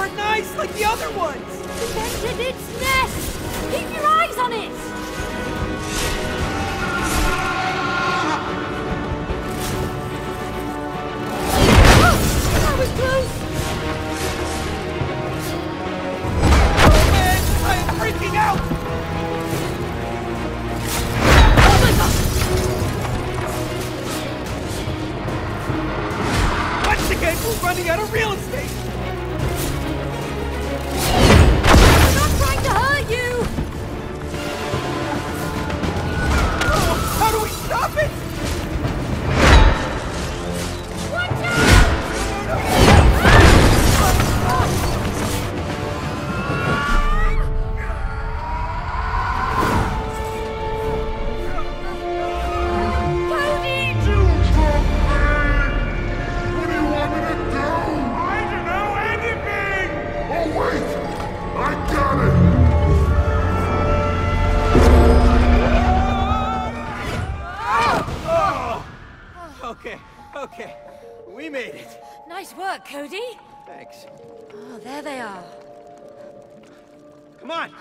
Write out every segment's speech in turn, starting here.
aren't nice like the other ones! It entered its nest! Keep your eyes on it! Oh, that was close! Oh man, I am freaking out! Oh my god! Once again, we're running out of real estate! I'm not trying to hurt you! Oh, how do we stop it? Watch out! Cody! What do you want me to do? I don't know anything! Oh, wait! I got it! Okay. We made it. Nice work, Cody. Thanks. Oh, there they are. Come on.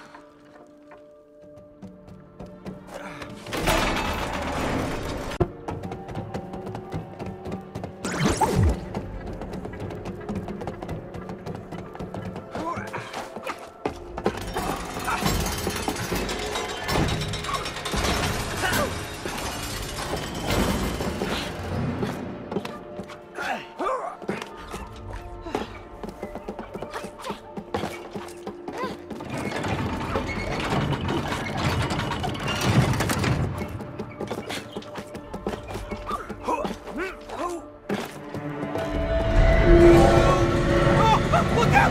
Look out!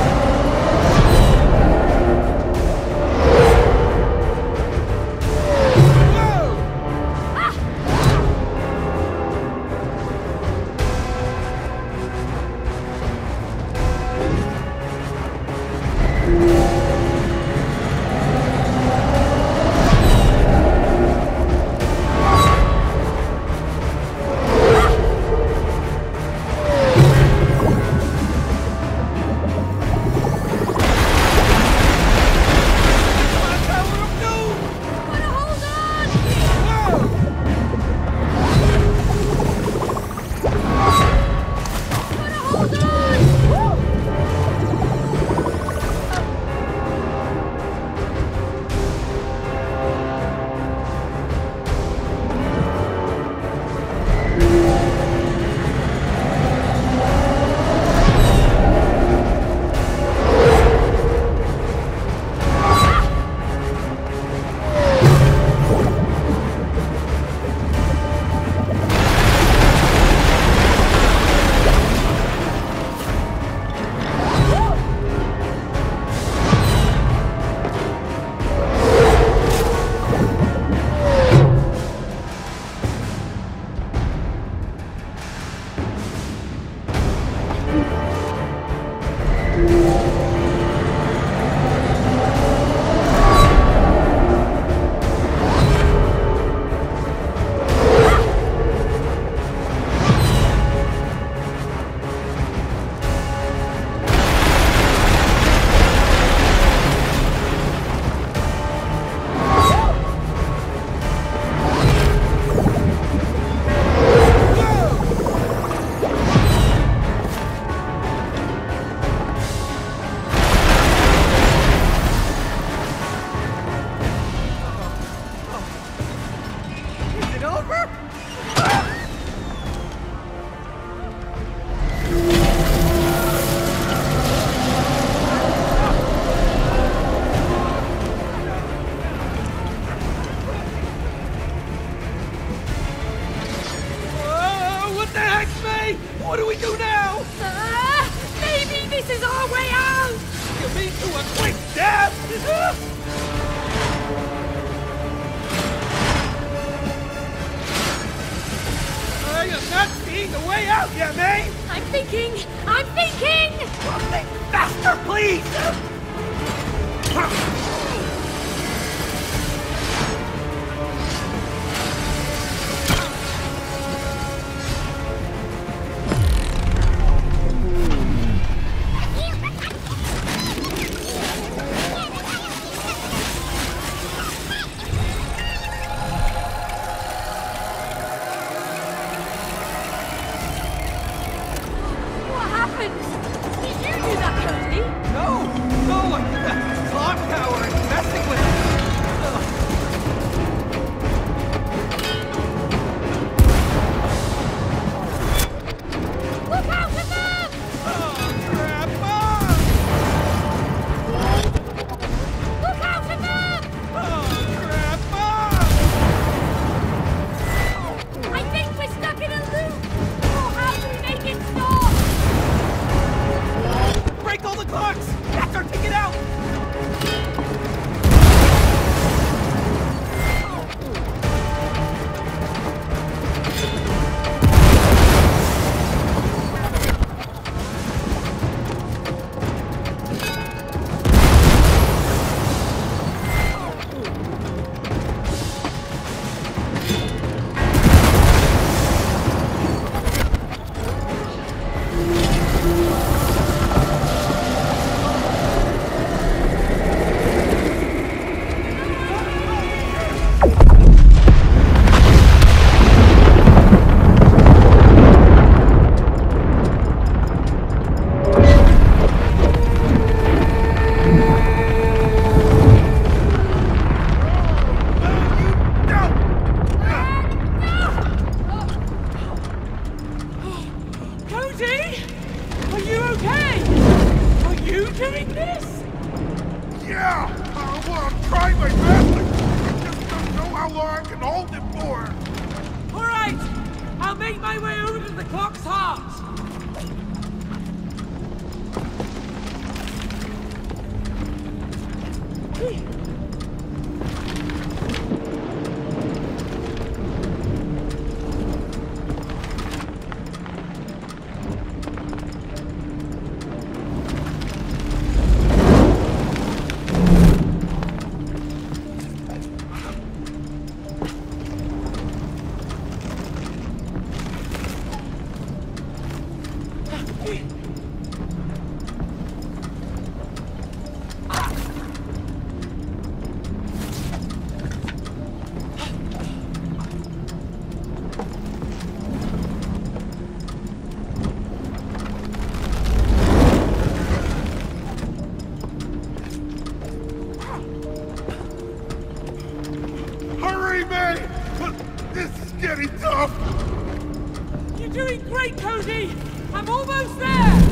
What do we do now? Maybe this is our way out! You mean to a quick death? I am not seeing the way out yet, May! I'm thinking! Well, think faster, please! this? Yeah! Well, I'm trying my best. I just don't know how long I can hold it for. All right, I'll make my way over to the clock's heart. Hurry, May! This is getting tough. You're doing great, Cody. I'm almost there.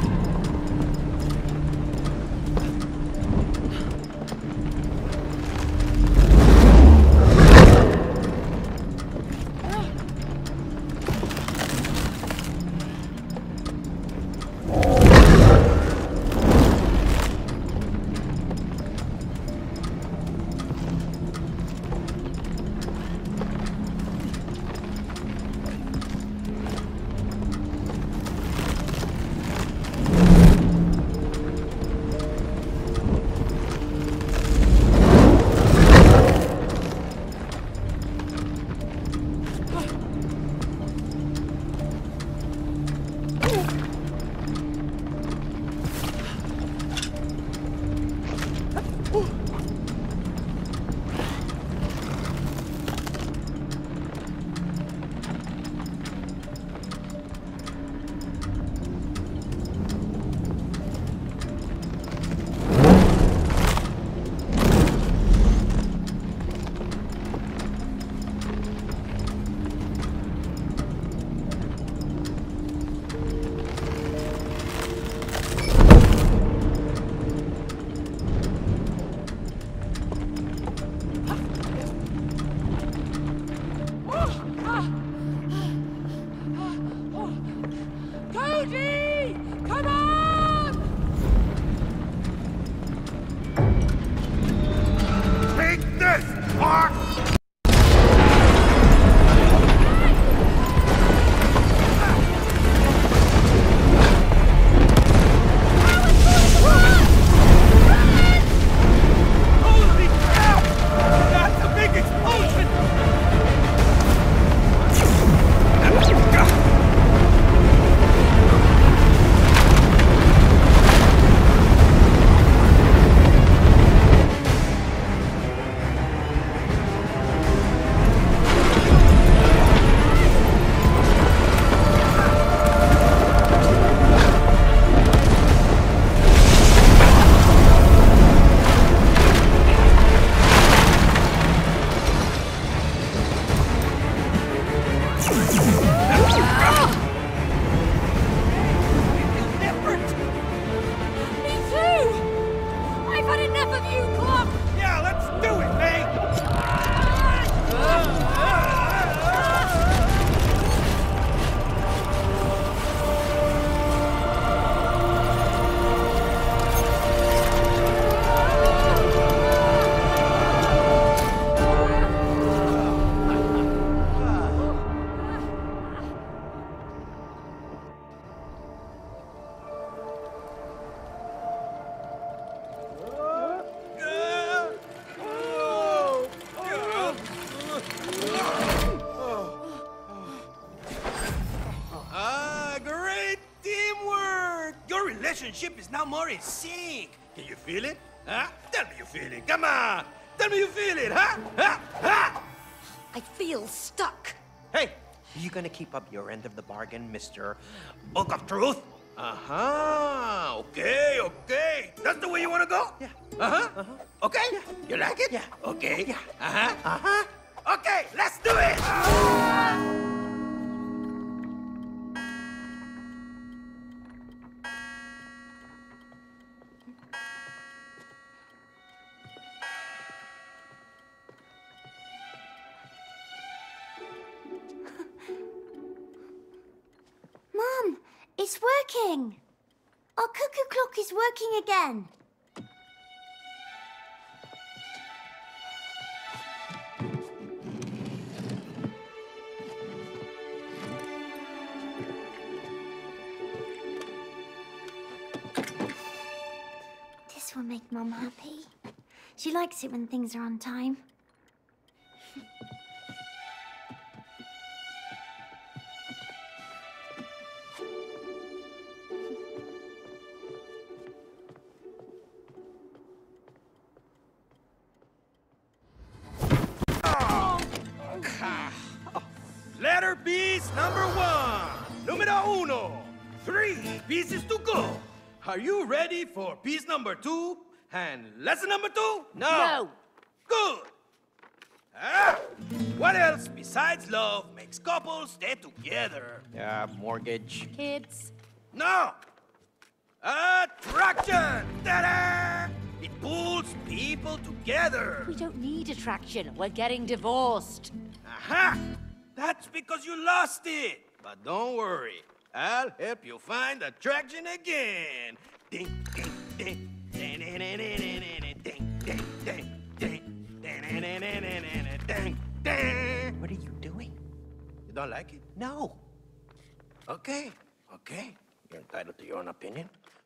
Cody! Come on! Take this, Hawk! Holy crap! That's a big explosion! Me too! I've had enough of you, Club! Yeah, let's do it, May! Great teamwork! Your relationship is now more in sync. Can you feel it? Huh? Tell me you feel it. Come on! Tell me you feel it, huh? Huh? Huh? I feel stuck. Hey, you gonna keep up your end of the bargain, Mr. Book of Truth? Uh-huh. Okay, okay. That's the way you wanna go? Yeah. Uh-huh. Uh-huh. Okay? Yeah. You like it? Yeah. Okay. Yeah. Uh-huh. Uh-huh. Okay, let's do it! It's working. Our cuckoo clock is working again. This will make Mum happy. She likes it when things are on time. Letter piece number 1. Numero uno. 3 pieces to go. Are you ready for piece number 2? And lesson number 2? No. Good. What else besides love makes couples stay together? Mortgage. Kids. No. Attraction. Ta-da! It pulls people together. We don't need attraction. We're getting divorced. Aha! That's because you lost it. But don't worry. I'll help you find attraction again. Ding, ding, ding. Ding, ding, ding, ding, ding, ding, ding, ding, ding. What are you doing? You don't like it? No. Okay, okay. You're entitled to your own opinion.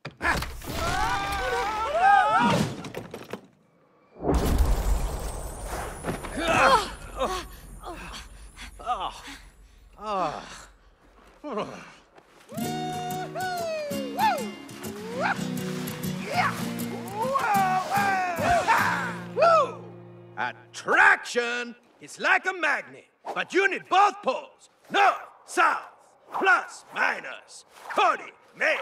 Attraction is like a magnet, but you need both poles. North, south, plus, minus, Cody, make.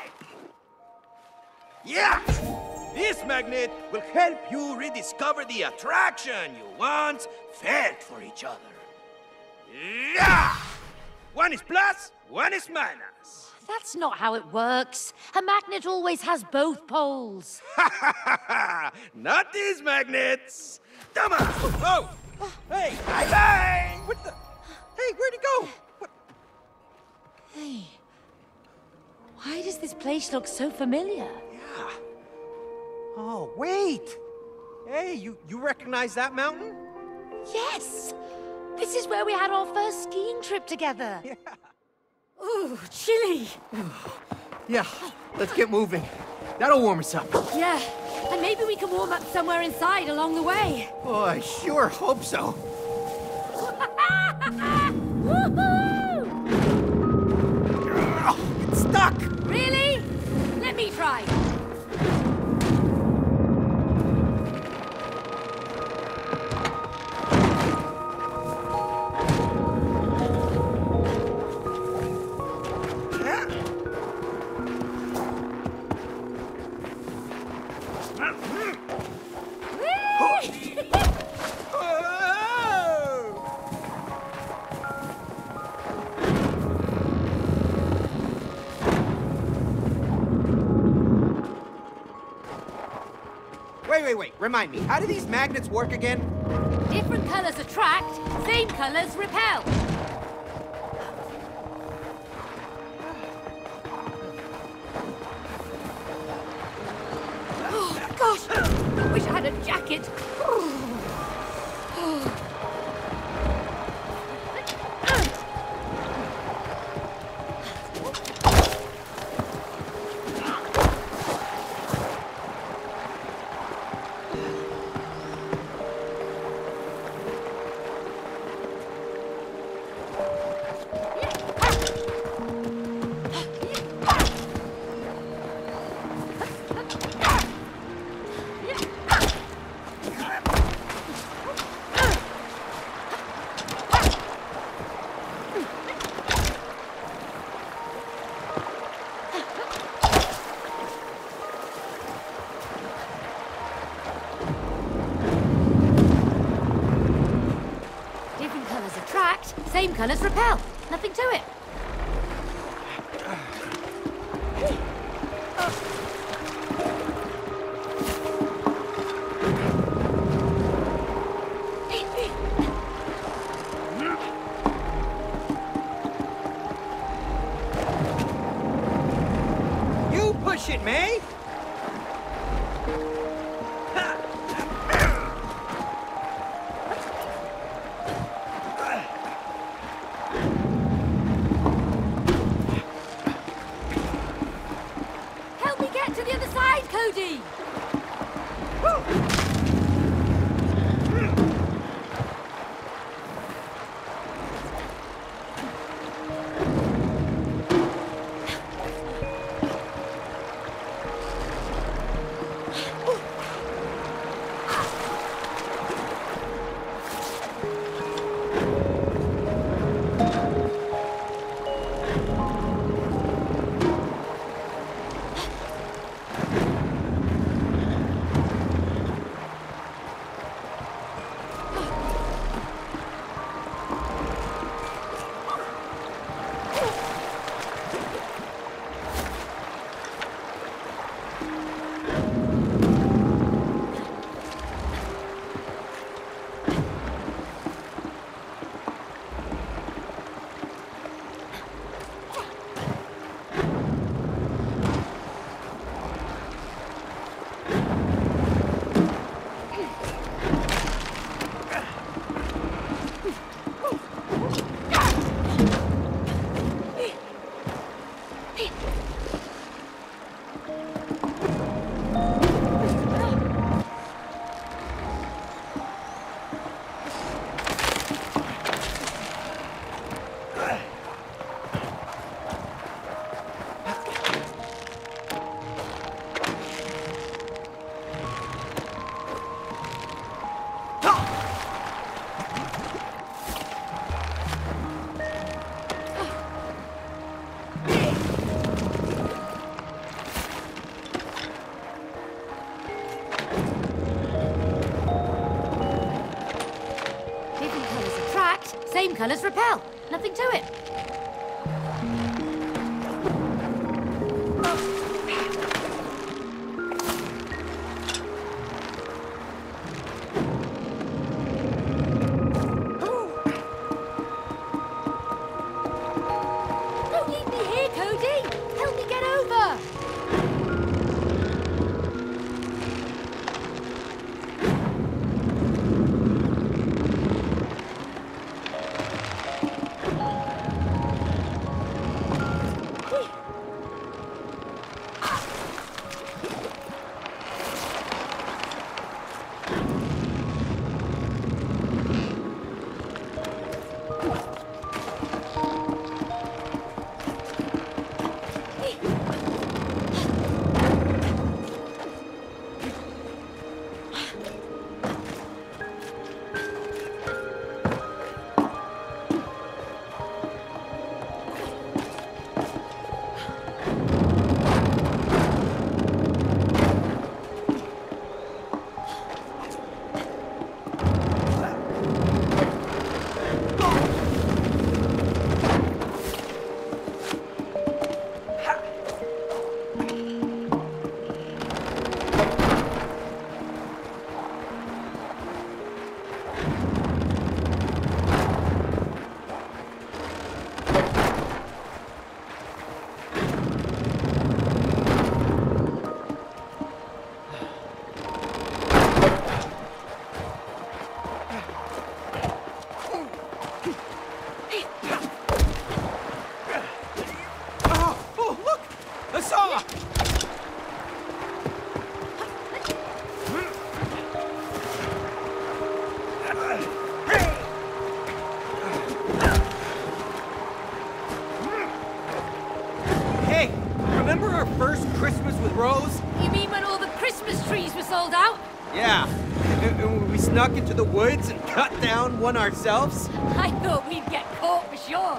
Yeah! This magnet will help you rediscover the attraction you once felt for each other. Yeah! One is plus, one is minus. That's not how it works. A magnet always has both poles. Not these magnets. Come on. Oh, hey, bye-bye. What the? Hey, where'd he go? What? Hey, why does this place look so familiar? Yeah. Oh, wait! Hey, you recognize that mountain? Yes! This is where we had our first skiing trip together. Yeah. Ooh, chilly. Yeah, let's get moving. That'll warm us up. Yeah, and maybe we can warm up somewhere inside along the way. Oh, I sure hope so. Woohoo! Oh, it's stuck! Really? Let me try. Wait. Remind me, how do these magnets work again? Different colors attract, same colors repel. Oh, gosh! Wish I had a jacket. Same colors repel. Nothing to it. Same colours repel. Nothing to it. Don't leave me here, Cody. Help me get over. Remember our first Christmas with Rose? You mean when all the Christmas trees were sold out? Yeah. And we snuck into the woods and cut down one ourselves? I thought we'd get caught for sure.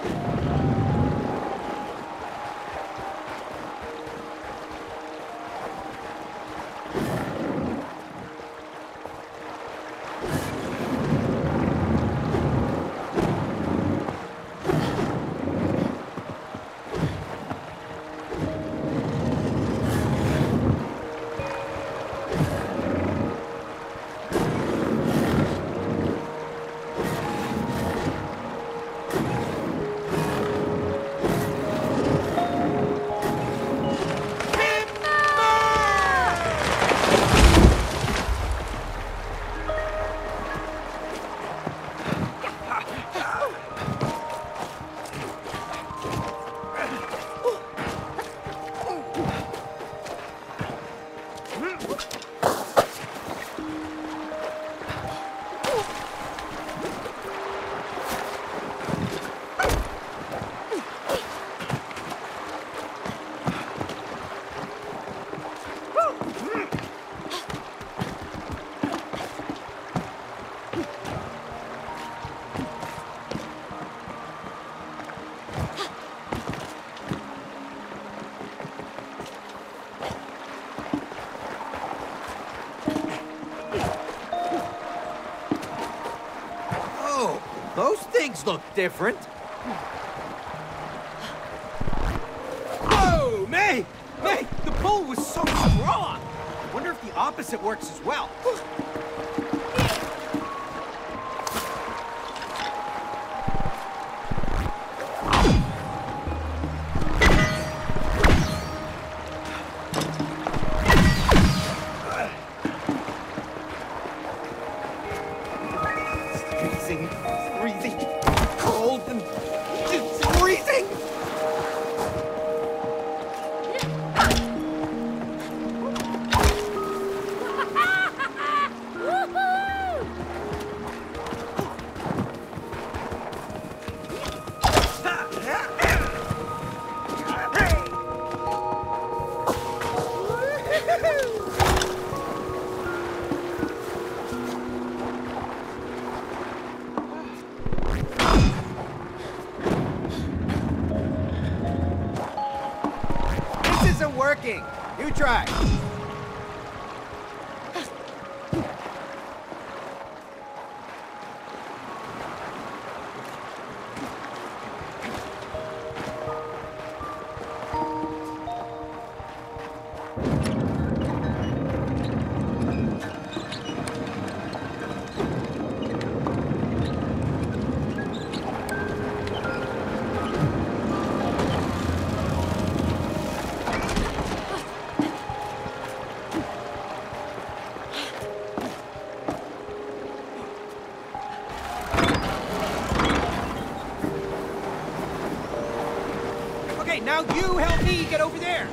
Those things look different. Whoa, May! May, the pull was so strong! I wonder if the opposite works as well. Freezing, cold, and just freezing! This isn't working. You try. now you help me get over there.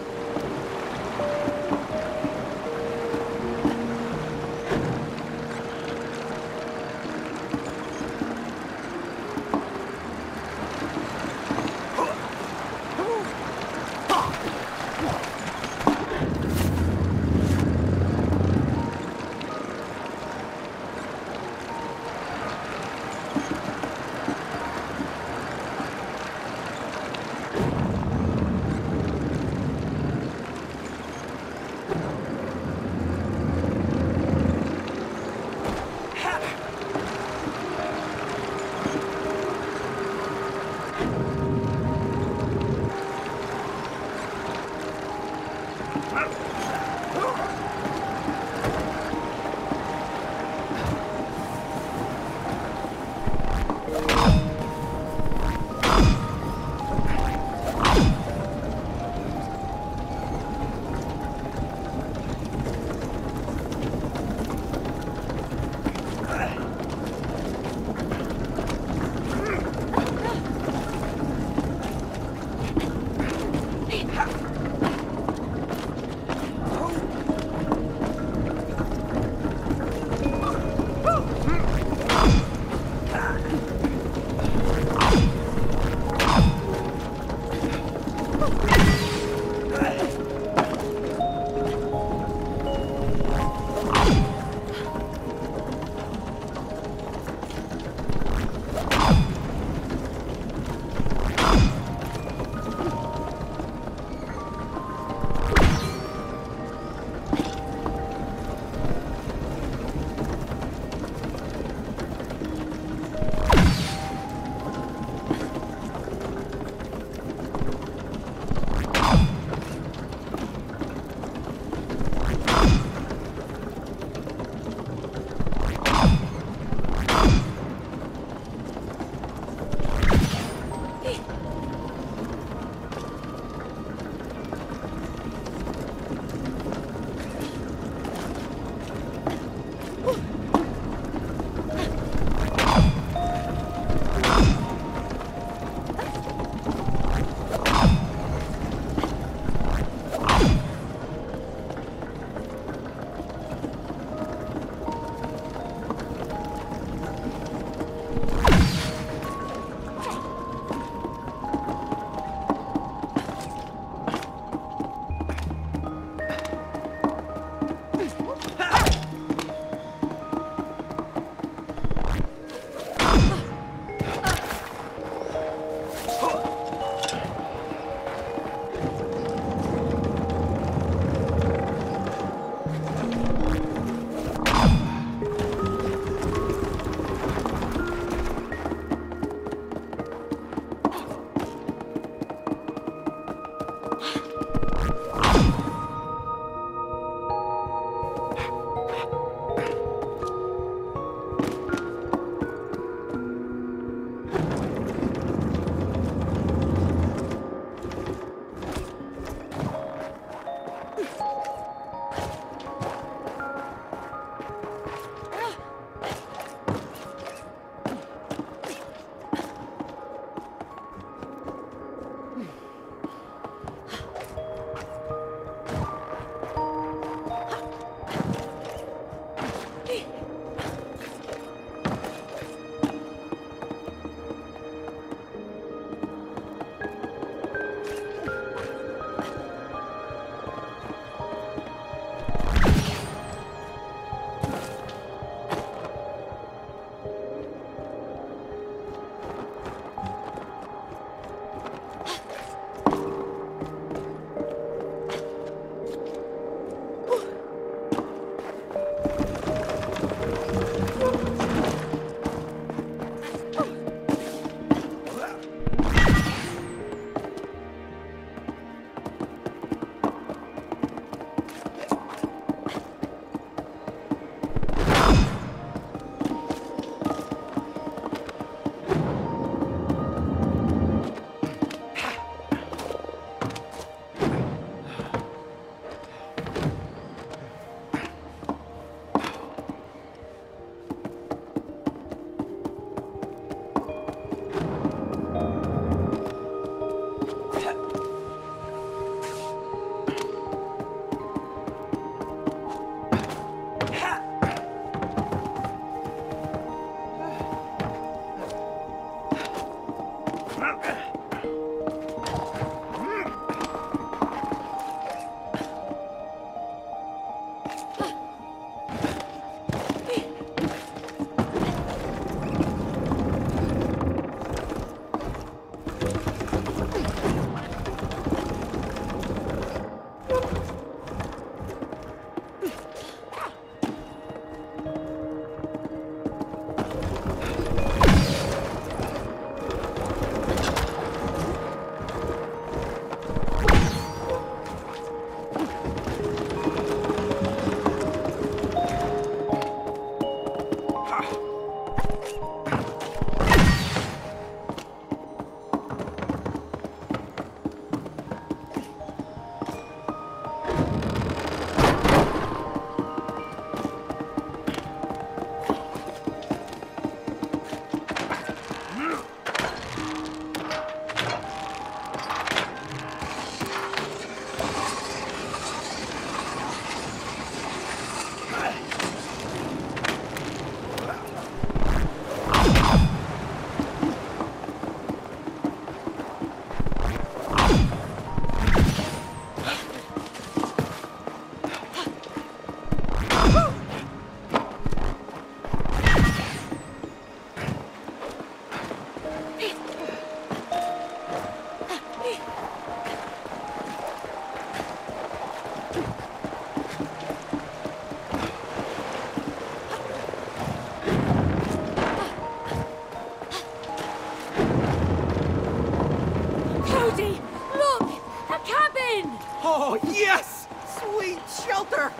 Yes! Sweet shelter!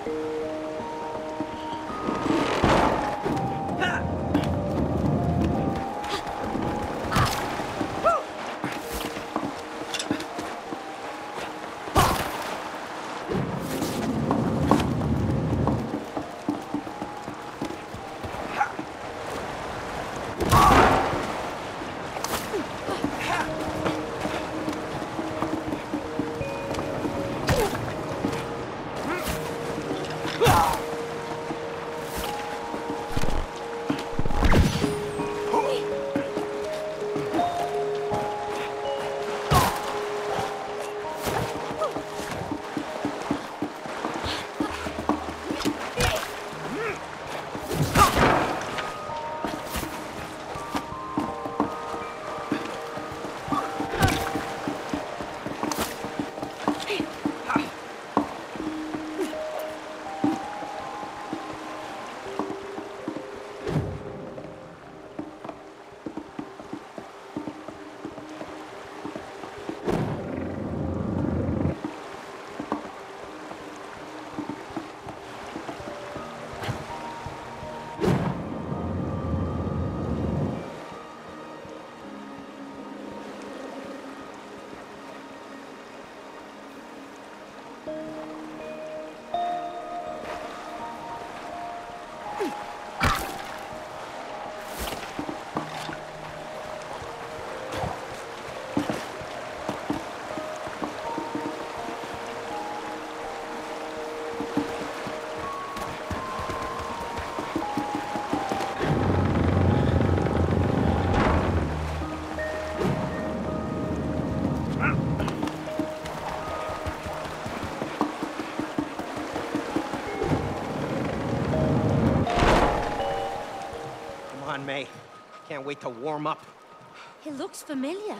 May. Can't wait to warm up. It looks familiar.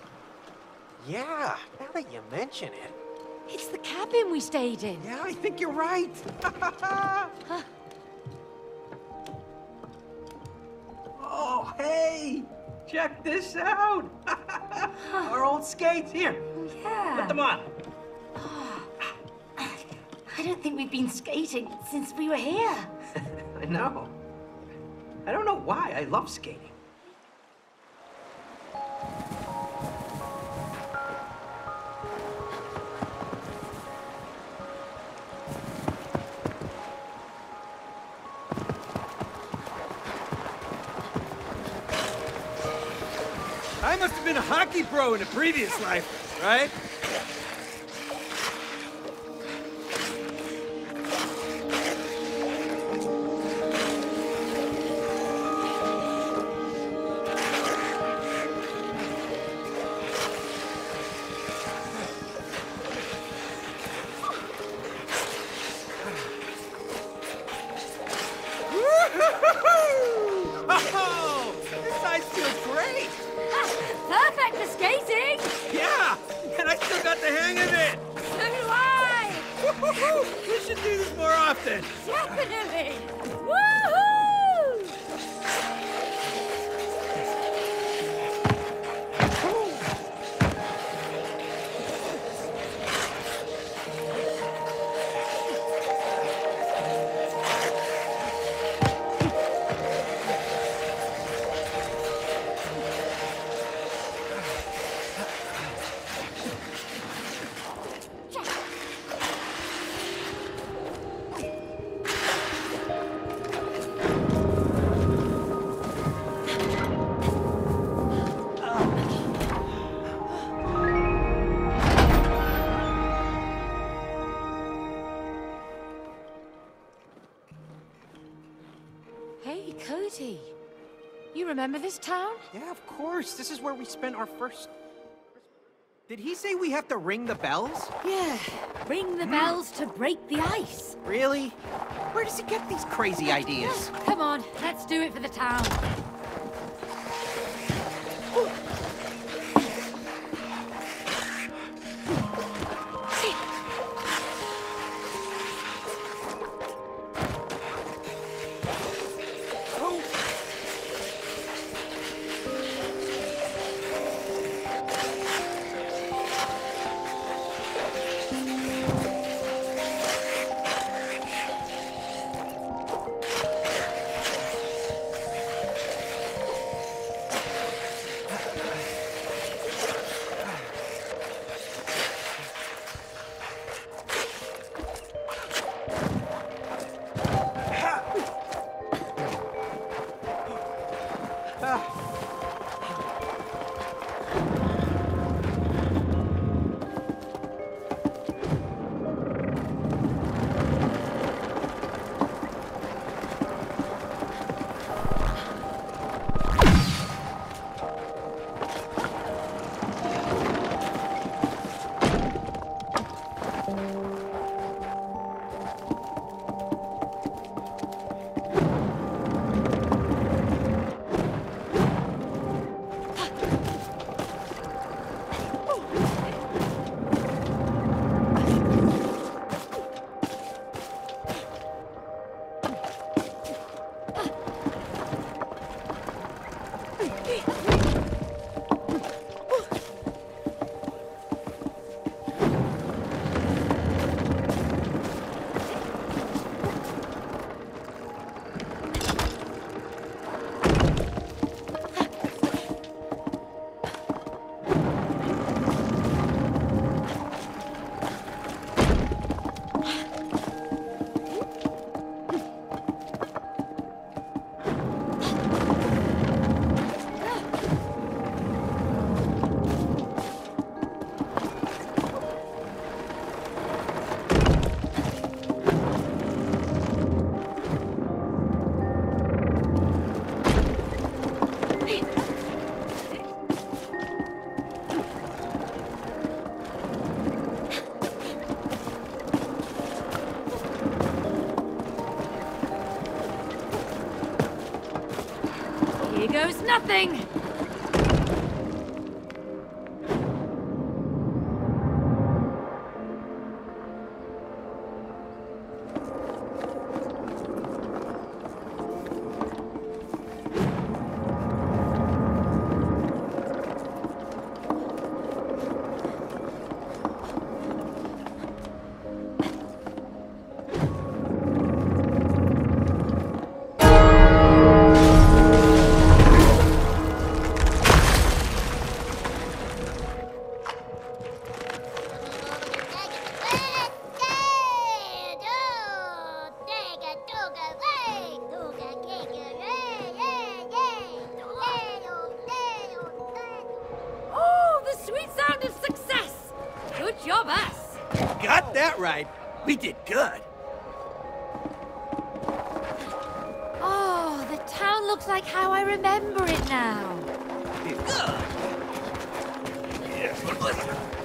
Yeah, now that you mention it. It's the cabin we stayed in. Yeah, I think you're right. Huh. Oh, hey! Check this out! Our old skates. Here, Yeah. put them on. I don't think we've been skating since we were here. I know. I don't know why. I love skating. I must have been a hockey pro in a previous life, right? Oh, this ice feels great! Perfect for skating! Yeah, and I still got the hang of it. So do I! Woo-hoo-hoo! We should do this more often. Definitely! Woohoo! Hey, Cody. You remember this town? Yeah, of course. This is where we spent our first... Did he say we have to ring the bells? Yeah. Ring the bells to break the ice. Really? Where does he get these crazy ideas? Come on, let's do it for the town. goes nothing! Got that right. We did good. Oh, the town looks like how I remember it now. Good.